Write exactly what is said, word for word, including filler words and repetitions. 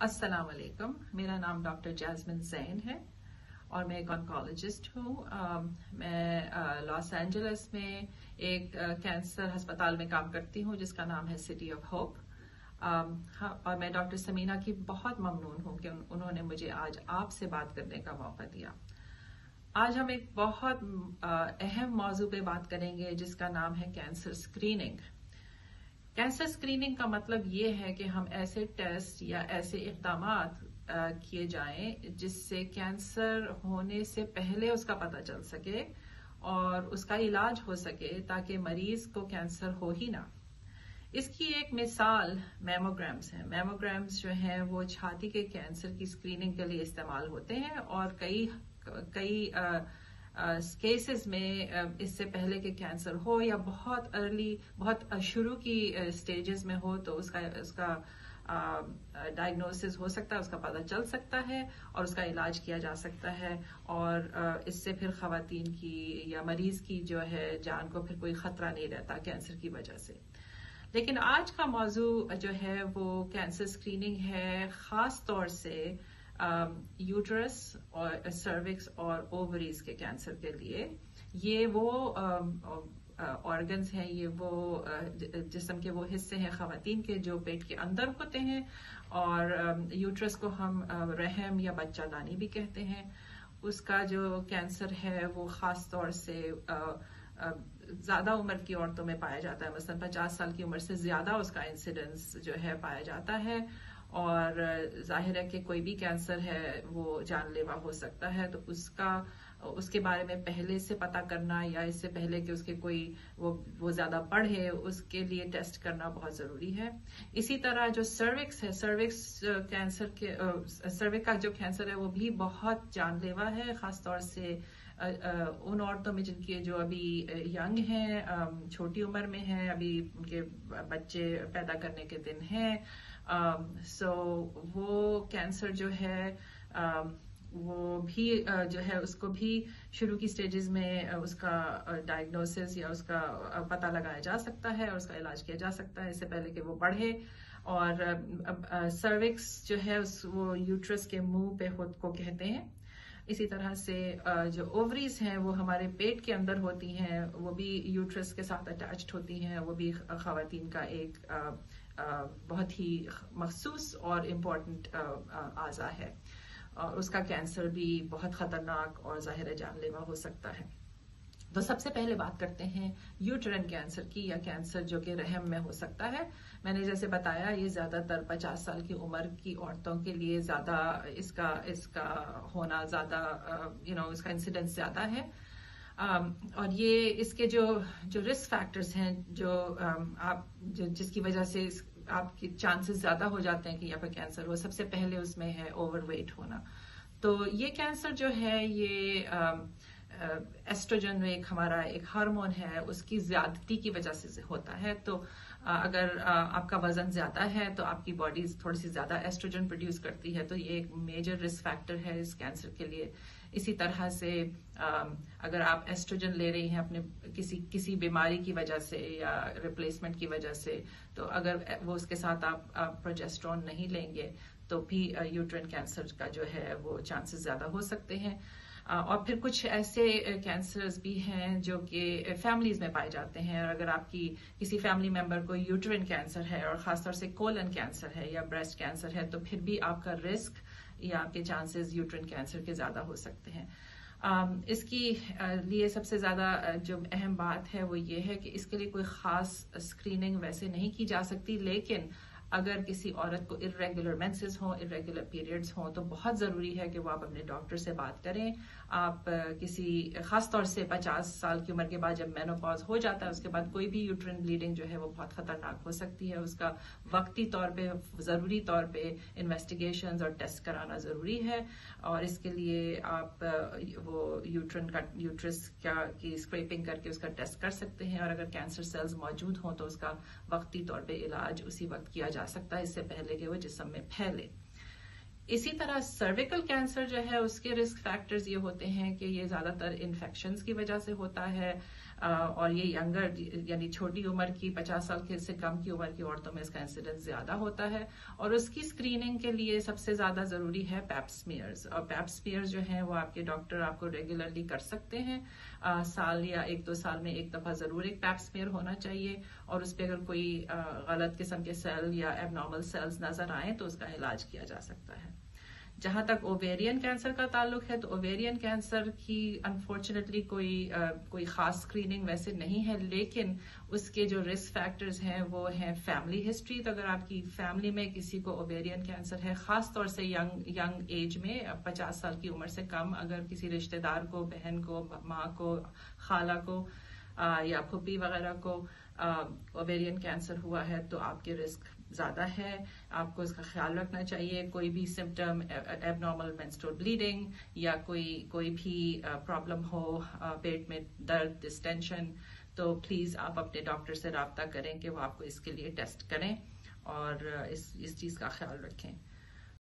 السلام علیکم، میرا نام ڈاکٹر جاسمین زین ہے اور میں ایک آنکالوجسٹ ہوں۔ میں لاس اینجلس میں ایک کینسر ہسپتال میں کام کرتی ہوں جس کا نام ہے سٹی آف ہوپ، اور میں ڈاکٹر سمینا کی بہت ممنون ہوں کہ انہوں نے مجھے آج آپ سے بات کرنے کا موقع دیا۔ آج ہم ایک بہت اہم موضوع پہ بات کریں گے جس کا نام ہے کینسر اسکریننگ۔ کینسر اسکریننگ کا مطلب یہ ہے کہ ہم ایسے ٹیسٹ یا ایسے اقدامات کیے جائیں جس سے کینسر ہونے سے پہلے اس کا پتہ چل سکے اور اس کا علاج ہو سکے تاکہ مریض کو کینسر ہو ہی نہ۔ اس کی ایک مثال میموگرامز ہیں۔ میموگرامز جو ہیں وہ چھاتی کے کینسر کی اسکریننگ کے لیے استعمال ہوتے ہیں اور کئی کئی کیسز میں اس سے پہلے کہ کینسر ہو یا بہت ارلی بہت شروع کی اسٹیجز میں ہو تو اس کا اس کا ڈائگنوسس ہو سکتا ہے، اس کا پتہ چل سکتا ہے اور اس کا علاج کیا جا سکتا ہے، اور اس سے پھر خواتین کی یا مریض کی جو ہے جان کو پھر کوئی خطرہ نہیں رہتا کینسر کی وجہ سے۔ لیکن آج کا موضوع جو ہے وہ کینسر اسکریننگ ہے، خاص طور سے یوٹرس اور سروکس اور اووریز کے کینسر کے لیے۔ یہ وہ آرگنز ہیں، یہ وہ جسم کے وہ حصے ہیں خواتین کے جو پیٹ کے اندر ہوتے ہیں، اور یوٹرس کو ہم رحم یا بچہ دانی بھی کہتے ہیں۔ اس کا جو کینسر ہے وہ خاص طور سے زیادہ عمر کی عورتوں میں پایا جاتا ہے، مثلا پچاس سال کی عمر سے زیادہ اس کا انسیڈنس جو ہے پایا جاتا ہے، اور ظاہر ہے کہ کوئی بھی کینسر ہے وہ جان لیوا ہو سکتا ہے، تو اس کا اس کے بارے میں پہلے سے پتہ کرنا یا اس سے پہلے کہ اس کے کوئی وہ وہ زیادہ بڑھے اس کے لیے ٹیسٹ کرنا بہت ضروری ہے۔ اسی طرح جو سروکس ہے، سروکس کینسر کے سروک کا جو کینسر ہے وہ بھی بہت جان لیوا ہے، خاص طور سے ان عورتوں میں جن کے جو ابھی ینگ ہیں، چھوٹی عمر میں ہیں، ابھی ان کے بچے پیدا کرنے کے دن ہیں، سو وہ کینسر جو ہے وہ بھی جو ہے اس کو بھی شروع کی سٹیجز میں اس کا ڈائگنوسس یا اس کا پتہ لگایا جا سکتا ہے اور اس کا علاج کیا جا سکتا ہے اس سے پہلے کہ وہ بڑھے۔ اور سروکس جو ہے وہ یوٹرس کے منہ پہ خود کو کہتے ہیں۔ اسی طرح سے جو اووریز ہیں وہ ہمارے پیٹ کے اندر ہوتی ہیں، وہ بھی یوٹرس کے ساتھ اٹیچڈ ہوتی ہیں، وہ بھی خواتین کا ایک بہت ہی مخصوص اور امپورٹنٹ اعضاء ہے، اور اس کا کینسر بھی بہت خطرناک اور ظاہر جان لیوا ہو سکتا ہے۔ تو سب سے پہلے بات کرتے ہیں یوٹرین کینسر کی، یا کینسر جو کہ رحم میں ہو سکتا ہے۔ میں نے جیسے بتایا یہ زیادہ تر پچاس سال کی عمر کی عورتوں کے لیے زیادہ اس کا اس کا ہونا زیادہ یو نو اس کا انسیڈنس زیادہ ہے، اور یہ اس کے جو جو رسک فیکٹرز ہیں جو آپ جس کی وجہ سے آپ کے چانسز زیادہ ہو جاتے ہیں کہ یہاں پہ کینسر ہو، سب سے پہلے اس میں ہے اوور ویٹ ہونا۔ تو یہ کینسر جو ہے یہ ایسٹروجن ایک ہمارا ایک ہارمون ہے، اس کی زیادتی کی وجہ سے ہوتا ہے۔ تو اگر آپ کا وزن زیادہ ہے تو آپ کی باڈی تھوڑی سی زیادہ ایسٹروجن پروڈیوس کرتی ہے، تو یہ ایک میجر رسک فیکٹر ہے اس کینسر کے لیے۔ اسی طرح سے اگر آپ ایسٹروجن لے رہی ہیں اپنے کسی کسی بیماری کی وجہ سے یا ریپلیسمنٹ کی وجہ سے، تو اگر وہ اس کے ساتھ آپ پروجیسٹرون نہیں لیں گے تو بھی یوٹرین کینسر کا جو ہے وہ چانسز زیادہ ہو سکتے ہیں۔ اور پھر کچھ ایسے کینسرز بھی ہیں جو کہ فیملیز میں پائے جاتے ہیں، اور اگر آپ کی کسی فیملی ممبر کو یوٹرین کینسر ہے اور خاص طور سے کولن کینسر ہے یا بریسٹ کینسر ہے تو پھر بھی آپ کا رسک یا آپ کے چانسز یوٹرین کینسر کے زیادہ ہو سکتے ہیں۔ اس کی لیے سب سے زیادہ جو اہم بات ہے وہ یہ ہے کہ اس کے لیے کوئی خاص اسکریننگ ویسے نہیں کی جا سکتی، لیکن اگر کسی عورت کو ارریگولر مینسز ہوں، ارریگولر پیریڈز ہوں، تو بہت ضروری ہے کہ وہ آپ اپنے ڈاکٹر سے بات کریں۔ آپ کسی خاص طور سے پچاس سال کی عمر کے بعد جب مینوپاز ہو جاتا ہے اس کے بعد کوئی بھی یوٹرین بلیڈنگ جو ہے وہ بہت خطرناک ہو سکتی ہے، اس کا وقتی طور پہ ضروری طور پہ انویسٹیگیشنز اور ٹیسٹ کرانا ضروری ہے، اور اس کے لیے آپ وہ یوٹرین کا یوٹرس کا کی اسکریپنگ کر کے اس کا ٹیسٹ کر سکتے ہیں، اور اگر کینسر سیلز موجود ہوں تو اس کا وقتی طور پہ علاج اسی وقت کیا جا سکتا ہے اس سے پہلے کہ وہ جسم میں پھیلے۔ اسی طرح سرویکل کینسر جو ہے اس کے رسک فیکٹرز یہ ہوتے ہیں کہ یہ زیادہ تر انفیکشنز کی وجہ سے ہوتا ہے، اور یہ ینگر یعنی چھوٹی عمر کی پچاس سال کے سے کم کی عمر کی عورتوں میں اس کا انسیڈنس زیادہ ہوتا ہے. اور اس کی اسکریننگ کے لیے سب سے زیادہ ضروری ہے پیپ سمیئرز. اور پیپ سمیئرز جو ہیں وہ آپ کے ڈاکٹر آپ کو ریگولرلی کر سکتے ہیں. آ, سال یا ایک دو سال میں ایک دفعہ ضرور ایک پیپ سمیئر ہونا چاہیے, اور اس پہ اگر کوئی آ, غلط قسم کے سیل یا ایب نارمل سیلز نظر آئیں تو اس کا علاج کیا جا سکتا ہے. جہاں تک اوویرین کینسر کا تعلق ہے تو اوویرین کینسر کی انفارچونیٹلی کوئی کوئی خاص اسکریننگ ویسے نہیں ہے, لیکن اس کے جو رسک فیکٹرز ہیں وہ ہیں فیملی ہسٹری. تو اگر آپ کی فیملی میں کسی کو اوویرین کینسر ہے, خاص طور سے ینگ ینگ ایج میں پچاس سال کی عمر سے کم, اگر کسی رشتہ دار کو, بہن کو, ماں کو, خالہ کو یا پھوپھی وغیرہ کو اوویرین کینسر ہوا ہے تو آپ کے رسک زیادہ ہے. آپ کو اس کا خیال رکھنا چاہیے. کوئی بھی سمٹم, ایب نارمل مینسٹرول بلیڈنگ یا کوئی کوئی بھی پرابلم ہو, پیٹ میں درد, ڈسٹینشن, تو پلیز آپ اپنے ڈاکٹر سے رابطہ کریں کہ وہ آپ کو اس کے لیے ٹیسٹ کریں اور اس اس چیز کا خیال رکھیں.